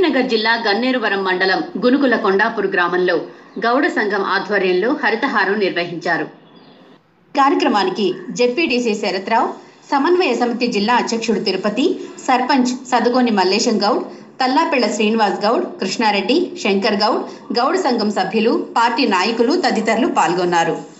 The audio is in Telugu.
కరీంనగర్ జిల్లా గన్నేరువరం మండలం గునుకుల కొండాపూర్ గ్రామంలో గౌడ సంఘం ఆధ్వర్యంలో హరితహారం నిర్వహించారు. కార్యక్రమానికి జెడ్పీటీసీ శరత్రావు, సమన్వయ సమితి జిల్లా అధ్యక్షుడు తిరుపతి, సర్పంచ్ సదుగోని మల్లేశం గౌడ్, తల్లాపెళ్ల శ్రీనివాస్ గౌడ్, కృష్ణారెడ్డి, శంకర్ గౌడ్, గౌడ సంఘం సభ్యులు, పార్టీ నాయకులు తదితరులు పాల్గొన్నారు.